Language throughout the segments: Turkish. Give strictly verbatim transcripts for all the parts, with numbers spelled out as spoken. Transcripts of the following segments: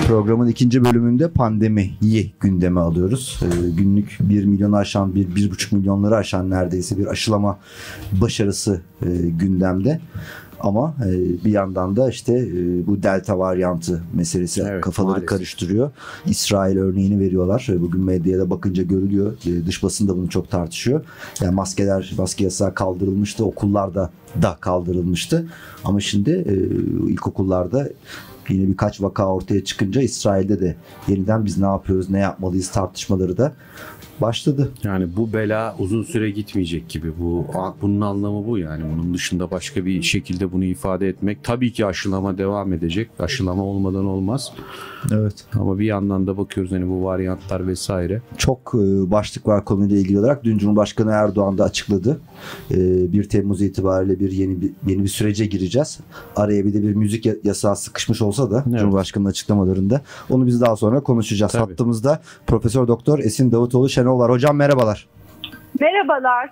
Programın ikinci bölümünde pandemiyi gündeme alıyoruz. Ee, günlük bir milyonu aşan, bir, bir buçuk milyonları aşan neredeyse bir aşılama başarısı e, gündemde. Ama e, bir yandan da işte e, bu delta varyantı meselesi evet, kafaları maalesef karıştırıyor. İsrail örneğini veriyorlar. Bugün medyada bakınca görülüyor. E, dış basın da bunu çok tartışıyor. Yani maskeler, maske yasağı kaldırılmıştı. Okullarda da kaldırılmıştı. Ama şimdi e, ilkokullarda yine birkaç vaka ortaya çıkınca İsrail'de de yeniden biz ne yapıyoruz, ne yapmalıyız tartışmaları da başladı. Yani bu bela uzun süre gitmeyecek gibi. Bu bunun anlamı bu yani. Bunun dışında başka bir şekilde bunu ifade etmek. Tabii ki aşılama devam edecek. Aşılama olmadan olmaz. Evet. Ama bir yandan da bakıyoruz hani bu varyantlar vesaire. Çok başlık var konuyla ilgili olarak. Dün Cumhurbaşkanı Erdoğan da açıkladı. bir Temmuz itibariyle bir yeni bir yeni bir sürece gireceğiz. Araya bir de bir müzik yasağı sıkışmış olsa da evet, Cumhurbaşkanı'nın açıklamalarında. Onu biz daha sonra konuşacağız. Tabii. Hattımızda Profesör Doktor Esin Davutoğlu Şenol var. Hocam merhabalar. Merhabalar.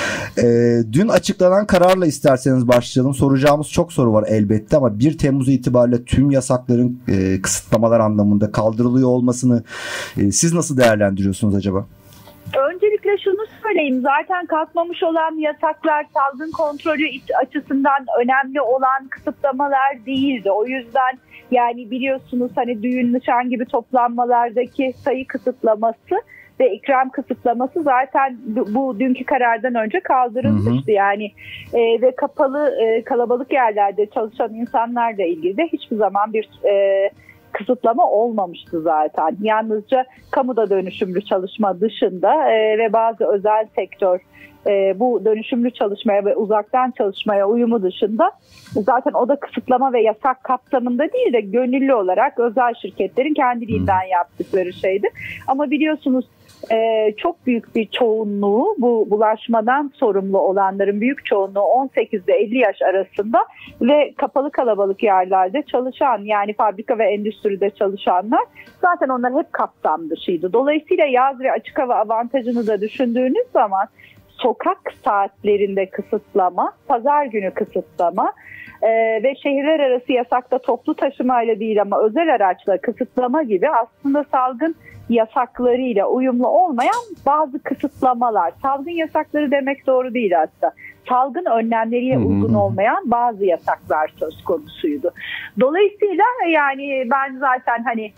Ee, dün açıklanan kararla isterseniz başlayalım. Soracağımız çok soru var elbette ama bir Temmuz itibariyle tüm yasakların e, kısıtlamalar anlamında kaldırılıyor olmasını e, siz nasıl değerlendiriyorsunuz acaba? Öncelikle şunu söyleyeyim. Zaten kalkmamış olan yasaklar salgın kontrolü açısından önemli olan kısıtlamalar değildi. O yüzden yani biliyorsunuz hani düğün, nişan gibi toplanmalardaki sayı kısıtlaması ve ikram kısıtlaması zaten bu, bu dünkü karardan önce kaldırılmıştı. Hı hı. Yani e, ve kapalı e, kalabalık yerlerde çalışan insanlarla ilgili de hiçbir zaman bir e, kısıtlama olmamıştı zaten. Yalnızca kamuda dönüşümlü çalışma dışında e, ve bazı özel sektör e, bu dönüşümlü çalışmaya ve uzaktan çalışmaya uyumu dışında zaten o da kısıtlama ve yasak kapsamında değil de gönüllü olarak özel şirketlerin kendiliğinden yaptıkları şeydi. Ama biliyorsunuz Ee, çok büyük bir çoğunluğu, bu bulaşmadan sorumlu olanların büyük çoğunluğu on sekiz ile elli yaş arasında ve kapalı kalabalık yerlerde çalışan, yani fabrika ve endüstride çalışanlar, zaten onlar hep kapsam dışıydı. Dolayısıyla yaz ve açık hava avantajını da düşündüğünüz zaman sokak saatlerinde kısıtlama, pazar günü kısıtlama Ee, ve şehirler arası yasakta toplu taşımayla değil ama özel araçla kısıtlama gibi aslında salgın yasaklarıyla uyumlu olmayan bazı kısıtlamalar. Salgın yasakları demek doğru değil hatta. Salgın önlemleriyle uygun olmayan bazı yasaklar söz konusuydu. Dolayısıyla yani ben zaten hani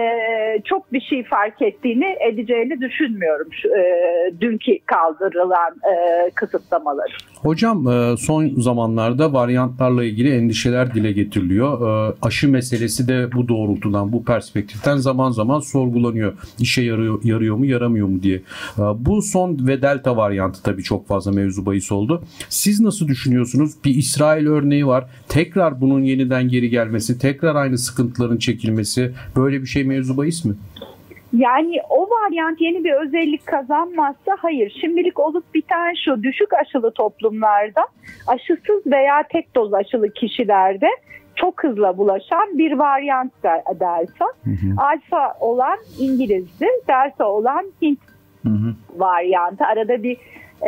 Ee, çok bir şey fark ettiğini edeceğini düşünmüyorum şu, e, dünkü kaldırılan e, kısıtlamaları. Hocam son zamanlarda varyantlarla ilgili endişeler dile getiriliyor. Aşı meselesi de bu doğrultudan, bu perspektiften zaman zaman sorgulanıyor. İşe yarıyor, yarıyor mu, yaramıyor mu diye. Bu son ve delta varyantı tabii çok fazla mevzu bahis oldu. Siz nasıl düşünüyorsunuz? Bir İsrail örneği var. Tekrar bunun yeniden geri gelmesi, tekrar aynı sıkıntıların çekilmesi, böyle bir şey mevzu bahis mi? Yani o varyant yeni bir özellik kazanmazsa hayır. Şimdilik olup biten şu: düşük aşılı toplumlarda aşısız veya tek doz aşılı kişilerde çok hızlı bulaşan bir varyant delta. Hı hı. Alfa olan İngiliz'di, delta olan Hint hı hı. varyantı. Arada bir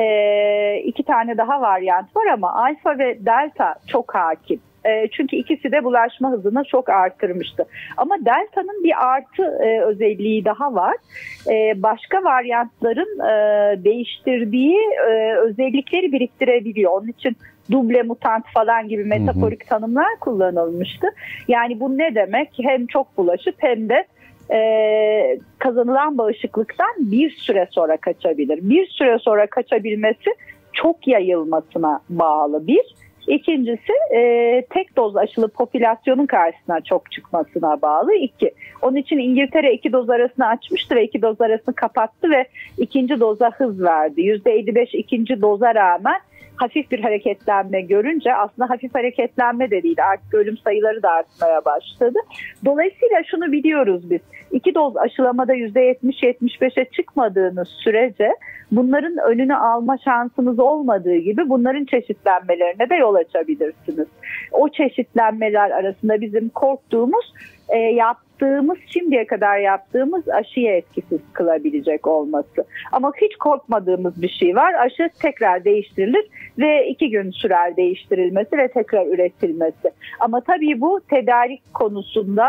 e, iki tane daha varyant var ama alfa ve delta çok hakim. Çünkü ikisi de bulaşma hızını çok arttırmıştı. Ama delta'nın bir artı e, özelliği daha var. E, başka varyantların e, değiştirdiği e, özellikleri biriktirebiliyor. Onun için duble mutant falan gibi metaforik tanımlar kullanılmıştı. Yani bu ne demek? Hem çok bulaşıp hem de e, kazanılan bağışıklıktan bir süre sonra kaçabilir. Bir süre sonra kaçabilmesi çok yayılmasına bağlı bir. İkincisi e, tek doz aşılı popülasyonun karşısına çok çıkmasına bağlı. İki. Onun için İngiltere iki doz arasını açmıştı ve iki doz arasını kapattı ve ikinci doza hız verdi. yüzde elli beş ikinci doza rağmen hafif bir hareketlenme görünce, aslında hafif hareketlenme de değil, artık ölüm sayıları da artmaya başladı. Dolayısıyla şunu biliyoruz biz: iki doz aşılamada yüzde yetmiş yetmiş beşe çıkmadığınız sürece bunların önünü alma şansınız olmadığı gibi bunların çeşitlenmelerine de yol açabilirsiniz. O çeşitlenmeler arasında bizim korktuğumuz e, yaptığımız, şimdiye kadar yaptığımız aşıyı etkisiz kılabilecek olması. Ama hiç korkmadığımız bir şey var: aşı tekrar değiştirilir ve iki gün sürer değiştirilmesi ve tekrar üretilmesi. Ama tabii bu tedarik konusunda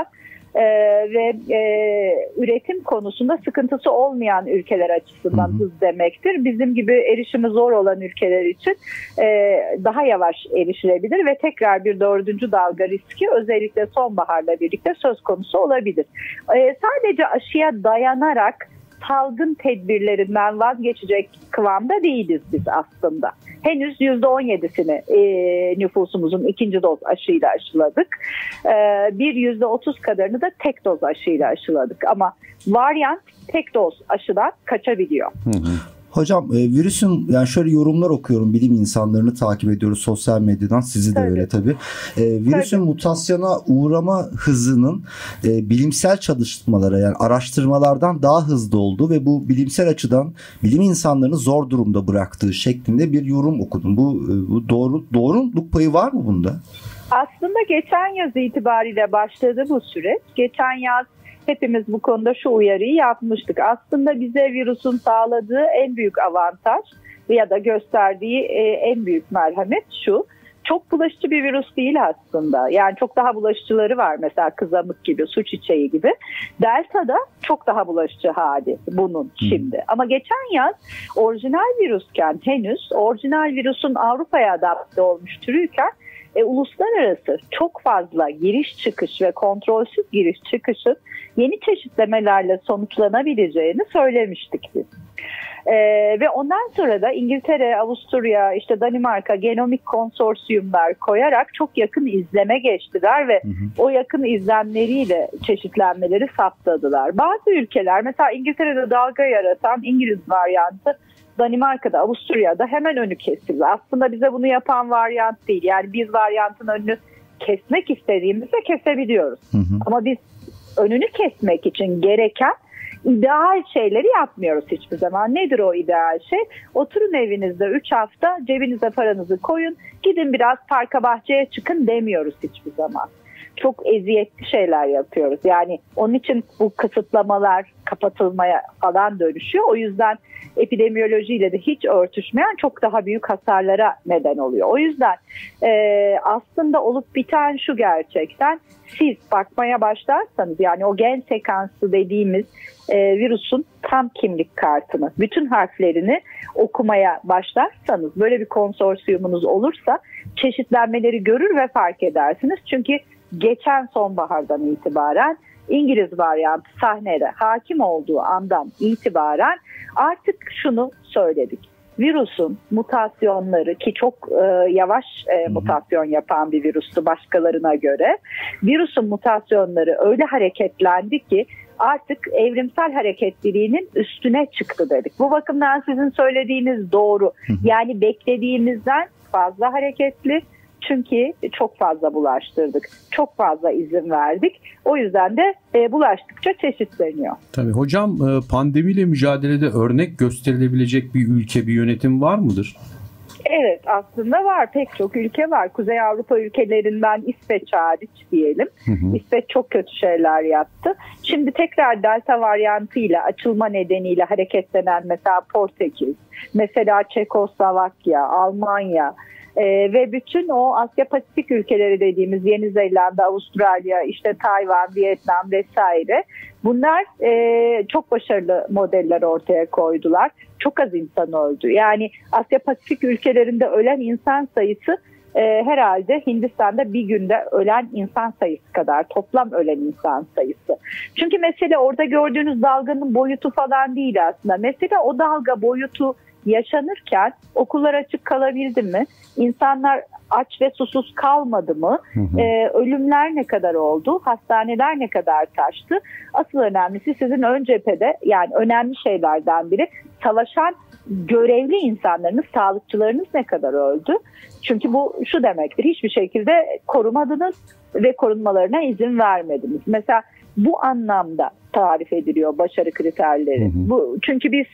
e, ve e, üretim konusunda sıkıntısı olmayan ülkeler açısından hı hı. hız demektir. Bizim gibi erişimi zor olan ülkeler için e, daha yavaş erişilebilir ve tekrar bir dördüncü dalga riski özellikle sonbaharla birlikte söz konusu olabilir. E, sadece aşıya dayanarak salgın tedbirlerinden vazgeçecek kıvamda değiliz biz aslında. Henüz yüzde on yedisini e, nüfusumuzun ikinci doz aşıyla aşıladık. E, bir yüzde otuz kadarını da tek doz aşıyla aşıladık. Ama varyant tek doz aşıdan kaçabiliyor. Hı hı. Hocam e, virüsün, yani şöyle yorumlar okuyorum, bilim insanlarını takip ediyoruz sosyal medyadan, sizi de tabii. öyle tabii. E, virüsün tabii. mutasyona uğrama hızının e, bilimsel çalışmalara, yani araştırmalardan daha hızlı olduğu ve bu bilimsel açıdan bilim insanlarını zor durumda bıraktığı şeklinde bir yorum okudum. Bu, e, bu doğru doğruluk payı var mı bunda? Aslında geçen yaz itibariyle başladı bu süreç. Geçen yaz hepimiz bu konuda şu uyarıyı yapmıştık. Aslında bize virüsün sağladığı en büyük avantaj ya da gösterdiği en büyük merhamet şu: çok bulaşıcı bir virüs değil aslında. Yani çok daha bulaşıcıları var, mesela kızamık gibi, su çiçeği gibi. Delta'da çok daha bulaşıcı hali bunun şimdi. Ama geçen yaz orijinal virüsken, henüz orijinal virüsün Avrupa'ya adapte olmuş türüyken E, uluslararası çok fazla giriş çıkış ve kontrolsüz giriş çıkışın yeni çeşitlemelerle sonuçlanabileceğini söylemiştik biz. E, ve ondan sonra da İngiltere, Avusturya, işte Danimarka genomik konsorsiyumlar koyarak çok yakın izleme geçtiler ve hı hı. o yakın izlemleriyle çeşitlenmeleri saptadılar. Bazı ülkeler, mesela İngiltere'de dalga yaratan İngiliz varyantı, Danimarka'da, Avusturya'da hemen önü kesildi. Aslında bize bunu yapan varyant değil. Yani biz varyantın önünü kesmek istediğimizde kesebiliyoruz. Hı hı. Ama biz önünü kesmek için gereken ideal şeyleri yapmıyoruz hiçbir zaman. Nedir o ideal şey? Oturun evinizde üç hafta, cebinize paranızı koyun, gidin biraz parka bahçeye çıkın demiyoruz hiçbir zaman. Çok eziyetli şeyler yapıyoruz. Yani onun için bu kısıtlamalar kapatılmaya falan dönüşüyor. O yüzden epidemiyolojiyle de hiç örtüşmeyen çok daha büyük hasarlara neden oluyor. O yüzden e, aslında olup biten şu gerçekten: siz bakmaya başlarsanız, yani o gen sekansı dediğimiz e, virüsün tam kimlik kartını, bütün harflerini okumaya başlarsanız, böyle bir konsorsiyumunuz olursa çeşitlenmeleri görür ve fark edersiniz. Çünkü geçen sonbahardan itibaren İngiliz varyantı sahnede hakim olduğu andan itibaren artık şunu söyledik: virüsün mutasyonları, ki çok e, yavaş e, mutasyon yapan bir virüstü başkalarına göre, virüsün mutasyonları öyle hareketlendi ki artık evrimsel hareketliliğinin üstüne çıktı dedik. Bu bakımdan sizin söylediğiniz doğru. Yani beklediğimizden fazla hareketli. Çünkü çok fazla bulaştırdık, çok fazla izin verdik. O yüzden de e, bulaştıkça çeşitleniyor. Tabii hocam, pandemiyle mücadelede örnek gösterilebilecek bir ülke, bir yönetim var mıdır? Evet, aslında var. Pek çok ülke var. Kuzey Avrupa ülkelerinden İsveç hariç diyelim. Hı hı. İsveç çok kötü şeyler yaptı. Şimdi tekrar Delta varyantıyla açılma nedeniyle hareketlenen mesela Portekiz, mesela Çekoslovakya, Almanya, Ee, ve bütün o Asya Pasifik ülkeleri dediğimiz Yeni Zelanda, Avustralya, işte Tayvan, Vietnam vesaire, bunlar e, çok başarılı modeller ortaya koydular. Çok az insan öldü. Yani Asya Pasifik ülkelerinde ölen insan sayısı e, herhalde Hindistan'da bir günde ölen insan sayısı kadar, toplam ölen insan sayısı. Çünkü mesele orada gördüğünüz dalganın boyutu falan değil aslında. Mesele o dalga boyutu yaşanırken okullar açık kalabildi mi? İnsanlar aç ve susuz kalmadı mı? Hı hı. Ee, ölümler ne kadar oldu? Hastaneler ne kadar taştı? Asıl önemlisi sizin ön cephede, yani önemli şeylerden biri, savaşan görevli insanlarınız, sağlıkçılarınız ne kadar öldü? Çünkü bu şu demektir: hiçbir şekilde korumadınız ve korunmalarına izin vermediniz. Mesela bu anlamda tarif ediliyor başarı kriterleri. Hı hı. Bu, çünkü biz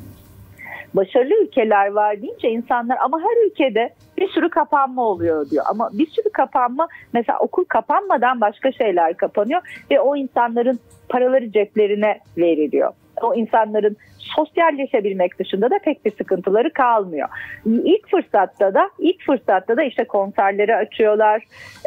başarılı ülkeler var deyince insanlar ama her ülkede bir sürü kapanma oluyor diyor. Ama bir sürü kapanma, mesela okul kapanmadan başka şeyler kapanıyor ve o insanların paraları ceplerine veriliyor. o insanların sosyalleşebilmek dışında da pek bir sıkıntıları kalmıyor. İlk fırsatta da ilk fırsatta da işte konserleri açıyorlar,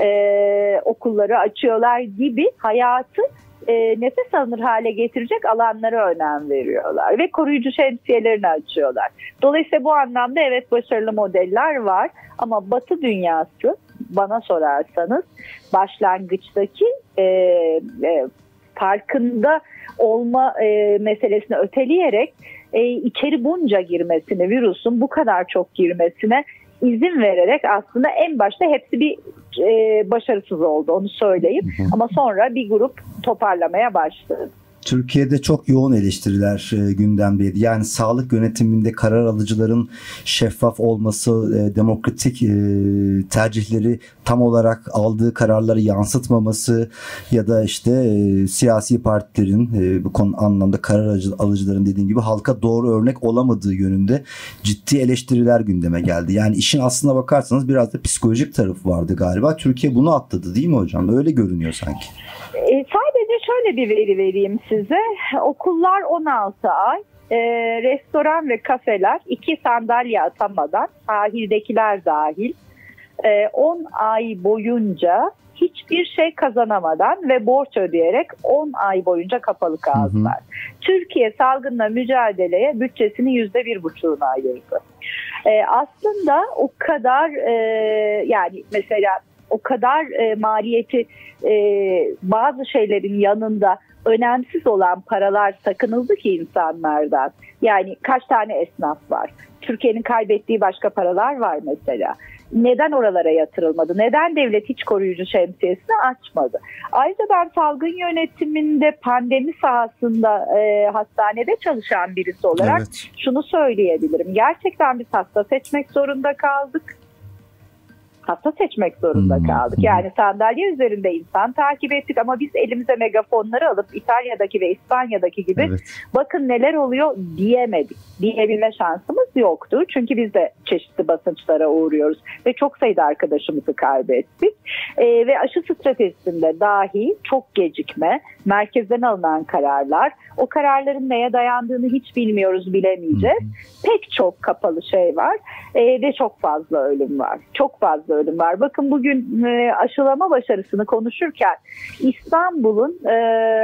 e, okulları açıyorlar gibi hayatı e, nefes alınır hale getirecek alanlara önem veriyorlar ve koruyucu şemsiyelerini açıyorlar. Dolayısıyla bu anlamda evet başarılı modeller var ama Batı dünyası bana sorarsanız başlangıçtaki e, e, farkında olma e, meselesini öteleyerek e, içeri bunca girmesine, virüsün bu kadar çok girmesine izin vererek aslında en başta hepsi bir e, başarısız oldu, onu söyleyeyim. Hı hı. Ama sonra bir grup toparlamaya başladı. Türkiye'de çok yoğun eleştiriler e, gündemdeydi. Yani sağlık yönetiminde karar alıcıların şeffaf olması, e, demokratik e, tercihleri tam olarak aldığı kararları yansıtmaması ya da işte e, siyasi partilerin e, bu konu anlamda karar alıcıların dediğim gibi halka doğru örnek olamadığı yönünde ciddi eleştiriler gündeme geldi. Yani işin aslına bakarsanız biraz da psikolojik tarafı vardı galiba. Türkiye bunu atladı değil mi hocam? Öyle görünüyor sanki. E, sadece şöyle bir veri vereyim size. Okullar on altı ay, e, restoran ve kafeler iki sandalye atamadan, sahildekiler dahil, e, on ay boyunca hiçbir şey kazanamadan ve borç ödeyerek on ay boyunca kapalı kaldılar. Hı hı. Türkiye salgınla mücadeleye bütçesinin yüzde bir buçuğunu ayırdı. E, aslında o kadar e, yani mesela o kadar e, maliyeti e, bazı şeylerin yanında önemsiz olan paralar sakınıldı ki insanlardan. Yani kaç tane esnaf var? Türkiye'nin kaybettiği başka paralar var mesela. Neden oralara yatırılmadı? Neden devlet hiç koruyucu şemsiyesini açmadı? Ayrıca ben salgın yönetiminde pandemi sahasında e, hastanede çalışan birisi olarak evet. şunu söyleyebilirim. Gerçekten biz hasta seçmek zorunda kaldık. Hasta seçmek zorunda kaldık. Yani sandalye üzerinde insan takip ettik ama biz elimize megafonları alıp İtalya'daki ve İspanya'daki gibi evet. bakın neler oluyor diyemedik. Diyebilme şansımız yoktu. Çünkü biz de çeşitli basınçlara uğruyoruz ve çok sayıda arkadaşımızı kaybettik. Ee, ve aşı stratejisinde dahi çok gecikme, merkezden alınan kararlar, o kararların neye dayandığını hiç bilmiyoruz, bilemeyeceğiz. Pek çok kapalı şey var ee, ve çok fazla ölüm var. Çok fazla ölüm var. Bakın bugün e, aşılama başarısını konuşurken İstanbul'un e,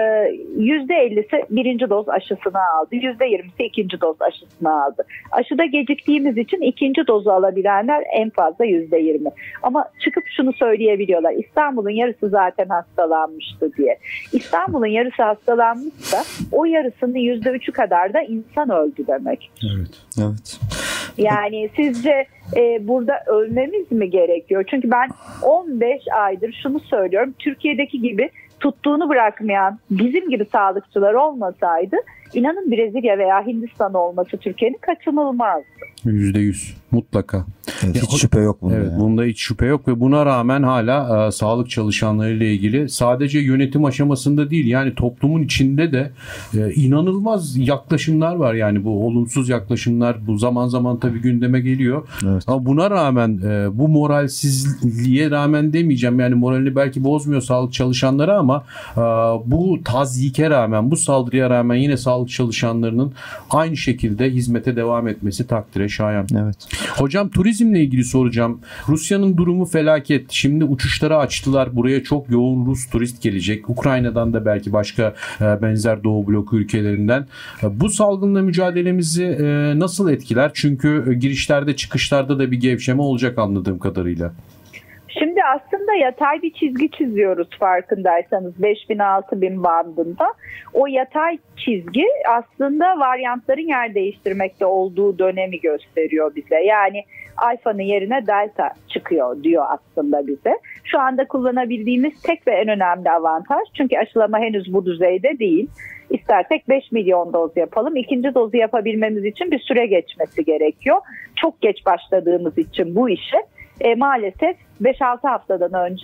yüzde ellisi birinci doz aşısını aldı. yüzde yirmisi ikinci doz aşısını aldı. Aşıda geciktiğimiz için ikinci dozu alabilenler en fazla yüzde yirmi. Ama çıkıp şunu söyleyebiliyorlar. İstanbul'un yarısı zaten hastalanmıştı diye. İstanbul'un yarısı hastalanmışsa o yarısının yüzde üçü kadar da insan öldü demek. Evet. Evet. Yani sizce e, burada ölmemiz mi gerekiyor? Çünkü ben on beş aydır şunu söylüyorum. Türkiye'deki gibi tuttuğunu bırakmayan bizim gibi sağlıkçılar olmasaydı inanın Brezilya veya Hindistan olması Türkiye'nin kaçınılmazdı. yüzde yüz mutlaka. Evet, hiç şüphe yok bunda. Evet, yani. Bunda hiç şüphe yok ve buna rağmen hala e, sağlık çalışanlarıyla ilgili sadece yönetim aşamasında değil yani toplumun içinde de e, inanılmaz yaklaşımlar var. Yani bu olumsuz yaklaşımlar bu zaman zaman tabii gündeme geliyor. Evet. Ama buna rağmen e, bu moralsizliğe rağmen demeyeceğim yani moralini belki bozmuyor sağlık çalışanları ama e, bu tazyike rağmen bu saldırıya rağmen yine sağlık çalışanlarının aynı şekilde hizmete devam etmesi takdire şayan. Evet. Hocam turizmle ilgili soracağım. Rusya'nın durumu felaket. Şimdi uçuşları açtılar. Buraya çok yoğun Rus turist gelecek. Ukrayna'dan da belki başka benzer Doğu bloku ülkelerinden. Bu salgınla mücadelemizi nasıl etkiler? Çünkü girişlerde çıkışlarda da bir gevşeme olacak anladığım kadarıyla. Şimdi aslında yatay bir çizgi çiziyoruz farkındaysanız beş bin altı bin bandında. O yatay çizgi aslında varyantların yer değiştirmekte olduğu dönemi gösteriyor bize. Yani alfanın yerine delta çıkıyor diyor aslında bize. Şu anda kullanabildiğimiz tek ve en önemli avantaj çünkü aşılama henüz bu düzeyde değil. İstersek beş milyon doz yapalım. İkinci dozu yapabilmemiz için bir süre geçmesi gerekiyor. Çok geç başladığımız için bu işe E, maalesef beş altı haftadan önce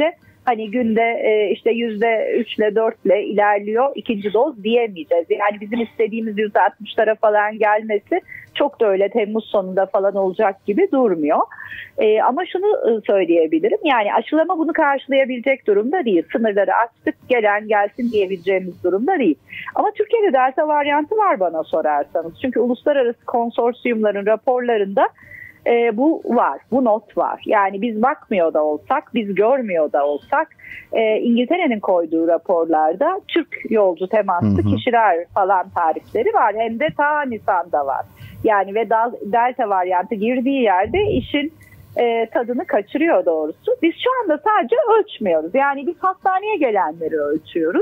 hani günde e, işte yüzde üçle dörtle ilerliyor ikinci doz diyemeyeceğiz. Yani bizim istediğimiz yüzde altmışlara falan gelmesi çok da öyle Temmuz sonunda falan olacak gibi durmuyor. E, ama şunu söyleyebilirim, yani aşılama bunu karşılayabilecek durumda değil. Sınırları açtık, gelen gelsin diyebileceğimiz durumda değil. Ama Türkiye'de delta varyantı var bana sorarsanız. Çünkü uluslararası konsorsiyumların raporlarında e, bu var, bu not var. Yani biz bakmıyor da olsak, biz görmüyor da olsak e, İngiltere'nin koyduğu raporlarda Türk yolcu temaslı hı hı. kişiler falan tarifleri var. Hem de ta Nisan'da var. Yani ve delta varyantı girdiği yerde işin e, tadını kaçırıyor doğrusu. Biz şu anda sadece ölçmüyoruz. Yani biz hastaneye gelenleri ölçüyoruz.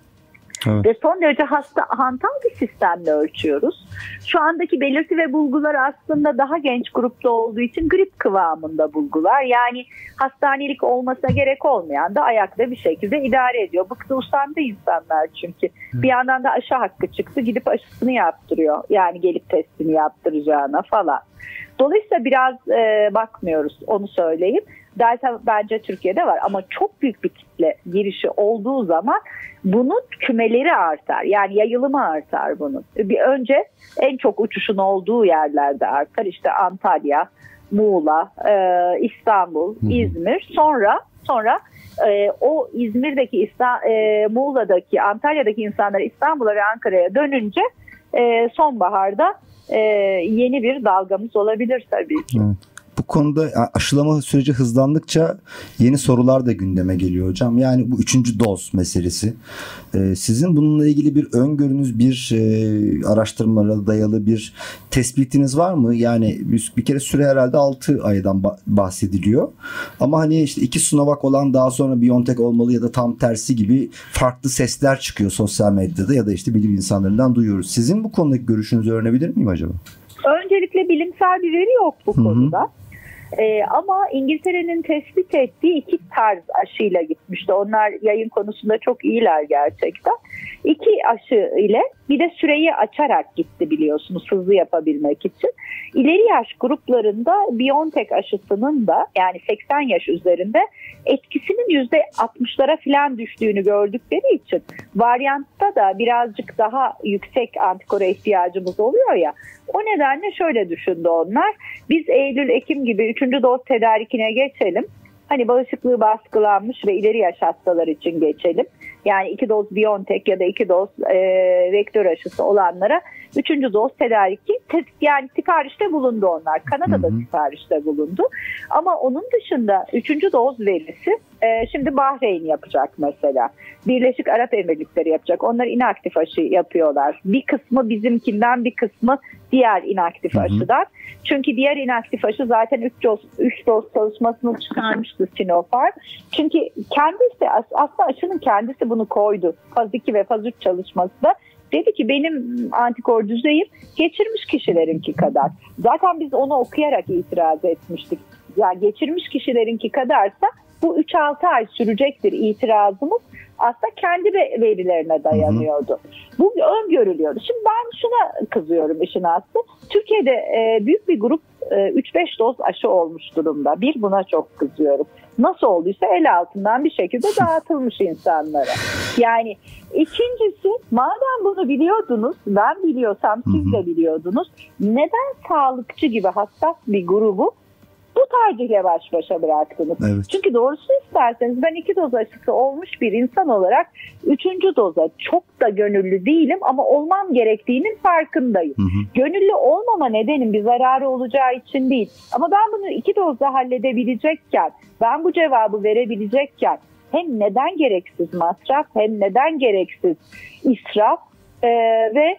Evet. Ve son derece hasta, hantal bir sistemle ölçüyoruz. Şu andaki belirti ve bulgular aslında daha genç grupta olduğu için grip kıvamında bulgular. Yani hastanelik olmasına gerek olmayan da ayakta bir şekilde idare ediyor. Bıktı usandı insanlar çünkü. Hı. Bir yandan da aşı hakkı çıktı, gidip aşısını yaptırıyor. Yani gelip testini yaptıracağına falan. Dolayısıyla biraz e, bakmıyoruz, onu söyleyeyim. Delta bence Türkiye'de var ama çok büyük bir kitle girişi olduğu zaman bunun kümeleri artar. Yani yayılımı artar bunun. Bir önce en çok uçuşun olduğu yerlerde artar. İşte Antalya, Muğla, e, İstanbul, hı hı. İzmir. Sonra sonra e, o İzmir'deki, İsta, e, Muğla'daki, Antalya'daki insanlar İstanbul'a ve Ankara'ya dönünce e, sonbaharda e, yeni bir dalgamız olabilir tabii ki. Evet. Bu konuda aşılama süreci hızlandıkça yeni sorular da gündeme geliyor hocam. Yani bu üçüncü doz meselesi. Ee, sizin bununla ilgili bir öngörünüz, bir e, araştırmalara dayalı bir tespitiniz var mı? Yani bir, bir kere süre herhalde altı aydan bahsediliyor. Ama hani işte iki Sinovac olan daha sonra BioNTech olmalı ya da tam tersi gibi farklı sesler çıkıyor sosyal medyada ya da işte bilim insanlarından duyuyoruz. Sizin bu konudaki görüşünüzü öğrenebilir miyim acaba? Öncelikle bilimsel bir veri yok bu konuda. Hı hı. Ee, ama İngiltere'nin tespit ettiği iki tarz aşıyla gitmişti. Onlar yayın konusunda çok iyiler gerçekten. İki aşı ile bir de süreyi açarak gitti biliyorsunuz hızlı yapabilmek için. İleri yaş gruplarında BioNTech aşısının da yani seksen yaş üzerinde etkisinin yüzde altmışlara falan düştüğünü gördükleri için varyantta da birazcık daha yüksek antikora ihtiyacımız oluyor ya. O nedenle şöyle düşündü onlar. Biz Eylül-Ekim gibi üçüncü doz tedarikine geçelim. Hani bağışıklığı baskılanmış ve ileri yaş hastalar için geçelim. Yani iki doz BioNTech ya da iki doz e, vektör aşısı olanlara üçüncü doz tedariki te, yani siparişte bulundu onlar. Kanada'da hı hı. siparişte bulundu. Ama onun dışında üçüncü doz verisi e, şimdi Bahreyn yapacak mesela. Birleşik Arap Emirlikleri yapacak. Onlar inaktif aşı yapıyorlar. Bir kısmı bizimkinden, bir kısmı diğer inaktif hı hı. aşıdan. Çünkü diğer inaktif aşı zaten üç doz, üç doz çalışmasını çıkarmıştı Sinopharm. Çünkü kendisi aslında aşının kendisi bunu koydu. Faz iki ve faz üç çalışması da dedi ki benim antikor düzeyim geçirmiş kişilerinki kadar. Zaten biz onu okuyarak itiraz etmiştik. Yani geçirmiş kişilerinki kadarsa bu üç altı ay sürecektir itirazımız. Aslında kendi verilerine dayanıyordu. Hı hı. Bu öngörülüyordu. Şimdi ben şuna kızıyorum işin aslı. Türkiye'de e, büyük bir grup e, üç beş doz aşı olmuş durumda. Bir, buna çok kızıyorum. Nasıl olduysa el altından bir şekilde dağıtılmış insanlara. Yani ikincisi, madem bunu biliyordunuz, ben biliyorsam siz de biliyordunuz, neden sağlıkçı gibi hassas bir grubu bu tercihle baş başa bıraktınız? Evet. Çünkü doğrusu isterseniz ben iki doz aşısı olmuş bir insan olarak üçüncü doza çok da gönüllü değilim ama olmam gerektiğinin farkındayım. Hı hı. Gönüllü olmama nedenim bir zararı olacağı için değil. Ama ben bunu iki dozla halledebilecekken, ben bu cevabı verebilecekken hem neden gereksiz masraf hem neden gereksiz israf ee, ve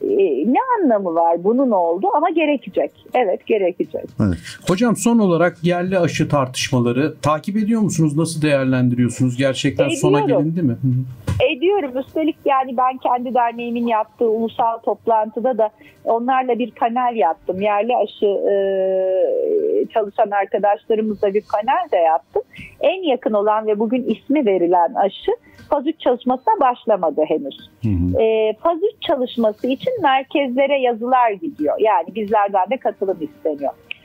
ne anlamı var bunun oldu ama gerekecek. Evet, gerekecek. Evet. Hocam son olarak yerli aşı tartışmaları takip ediyor musunuz? Nasıl değerlendiriyorsunuz? Gerçekten Ediyorum. sona gelindi mi? Ediyorum. Üstelik yani ben kendi derneğimin yaptığı ulusal toplantıda da onlarla bir panel yaptım. Yerli aşı e, çalışan arkadaşlarımızla bir panel de yaptım. En yakın olan ve bugün ismi verilen aşı faz üç çalışmasına başlamadı henüz. Hı hı. E, faz üç çalışması için merkezlere yazılar gidiyor. Yani bizlerden de katılım isteniyor.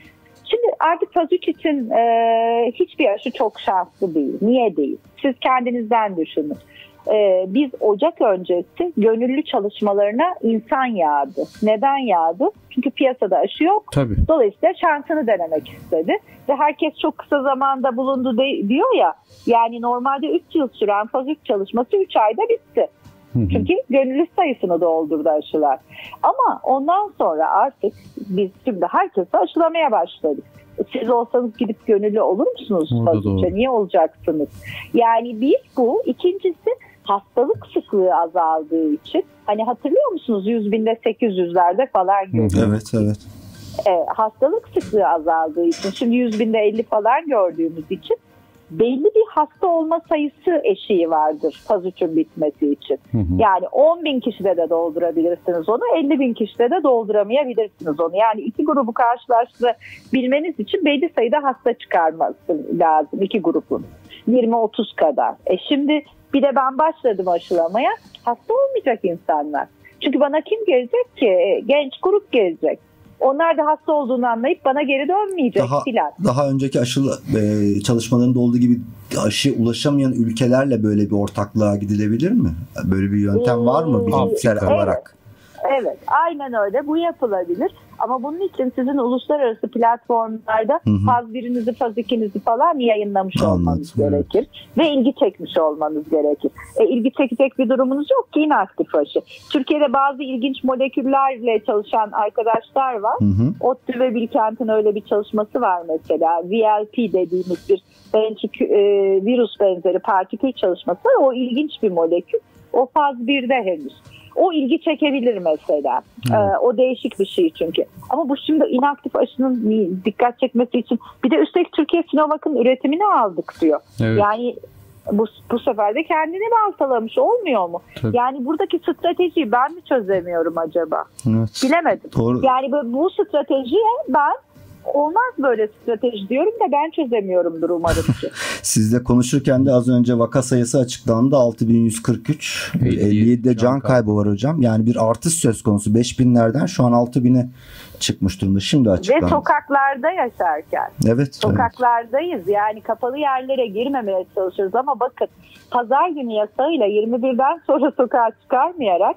Şimdi artık faz üç için e, hiçbir aşı çok şanslı değil. Niye değil? Siz kendinizden düşünün. E, biz Ocak öncesi gönüllü çalışmalarına insan yağdı. Neden yağdı? Çünkü piyasada aşı yok. Tabii. Dolayısıyla şansını denemek istedi. Ve herkes çok kısa zamanda bulundu de, diyor ya. Yani normalde üç yıl süren faz üç çalışması üç ayda bitti. Çünkü gönüllü sayısını doldurdu aşılar. Ama ondan sonra artık biz şimdi herkese aşılamaya başladık. Siz olsanız gidip gönüllü olur musunuz? Niye olacaksınız? Yani bir bu. İkincisi hastalık sıklığı azaldığı için. Hani hatırlıyor musunuz? yüz binde sekiz yüzlerde falan gördük. Evet, evet. E, hastalık sıklığı azaldığı için. Şimdi yüz binde elli falan gördüğümüz için belli bir hasta olma sayısı eşiği vardır faz üçün bitmesi için. Hı hı. Yani on bin kişide de doldurabilirsiniz onu, elli bin kişide de dolduramayabilirsiniz onu. Yani iki grubu karşılaştırabilmeniz için belli sayıda hasta çıkarması lazım iki grubun. yirmi otuz kadar. E şimdi bir de ben başladım aşılamaya, hasta olmayacak insanlar. Çünkü bana kim gelecek ki? Genç grup gelecek. Onlar da hasta olduğunu anlayıp bana geri dönmeyecek daha, filan. Daha önceki aşı e, çalışmalarında olduğu gibi aşı ulaşamayan ülkelerle böyle bir ortaklığa gidilebilir mi? Böyle bir yöntem var mı bilimsel evet, olarak? Evet, aynen öyle. Bu yapılabilir. Ama bunun için sizin uluslararası platformlarda hı hı. faz birinizi, faz ikinizi falan yayınlamış Anladım. olmanız evet. gerekir. Ve ilgi çekmiş olmanız gerekir. E, ilgi çekecek bir durumunuz yok ki inaktif aşı. Türkiye'de bazı ilginç moleküllerle çalışan arkadaşlar var. Hı hı. ODTÜ ve Bilkent'in öyle bir çalışması var mesela. V L P dediğimiz bir bençik, e, virüs benzeri partikül çalışması var. O ilginç bir molekül. O faz birde henüz. O ilgi çekebilir mesela. Hmm. Ee, o değişik bir şey çünkü. Ama bu şimdi inaktif aşının dikkat çekmesi için bir de üstelik Türkiye Sinovac'ın üretimini aldık diyor. Evet. Yani bu, bu sefer de kendini baltalamış olmuyor mu? Tabii. Yani buradaki stratejiyi ben mi çözemiyorum acaba? Evet. Bilemedim. Doğru. Yani bu, bu stratejiye ben olmaz böyle strateji diyorum da ben çözemiyorumdur umarım ki. Sizle konuşurken de az önce vaka sayısı açıklandı. altı bin yüz kırk üç. elli yedide can kaybı var hocam. Yani bir artış söz konusu. beş binlerden şu an altı bine çıkmış durumda. Şimdi açıklandı. Ve sokaklarda yaşarken. Evet. Sokaklardayız. Evet. Yani kapalı yerlere girmemeye çalışıyoruz ama bakın pazar günü yasayla yirmi birden sonra sokağa çıkarmayarak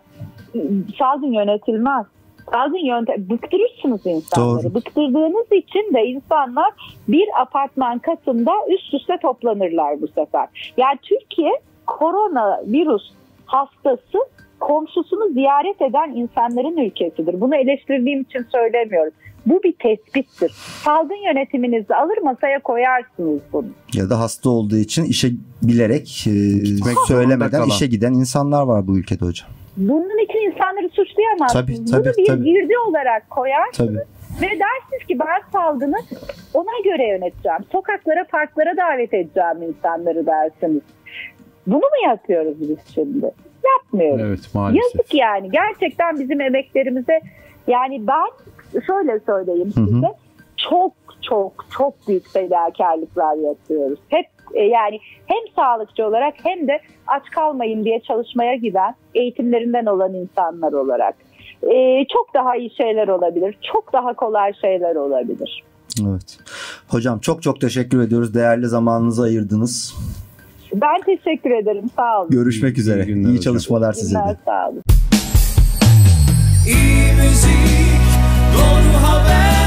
salgın yönetilmez. Salgın yöntem, bıktırırsınız insanları. Doğru. Bıktırdığınız için de insanlar bir apartman katında üst üste toplanırlar bu sefer. Yani Türkiye koronavirüs hastası komşusunu ziyaret eden insanların ülkesidir. Bunu eleştirdiğim için söylemiyorum. Bu bir tespittir. Salgın yönetiminizi alır masaya koyarsınız bunu. Ya da hasta olduğu için işe bilerek e, söylemeden işe giden insanlar var bu ülkede hocam. Bunun için insanları suçlayamazsınız. Tabii, tabii, Bunu bir tabii. girdi olarak koyarsınız tabii. ve dersiniz ki ben salgını ona göre yöneteceğim. Sokaklara, parklara davet edeceğim insanları dersiniz. Bunu mu yapıyoruz biz şimdi? Yapmıyoruz. Evet, maalesef. Yazık yani. Gerçekten bizim emeklerimize yani ben şöyle söyleyeyim Hı-hı. size çok çok çok büyük fedakarlıklar yapıyoruz. Hep yani hem sağlıkçı olarak hem de aç kalmayın diye çalışmaya giden eğitimlerinden olan insanlar olarak. Ee, çok daha iyi şeyler olabilir. Çok daha kolay şeyler olabilir. Evet. Hocam çok çok teşekkür ediyoruz. Değerli zamanınızı ayırdınız. Ben teşekkür ederim. Sağ olun. Görüşmek üzere. İyi, iyi çalışmalar size de. Sağ olun. İyi müzik, doğru haber.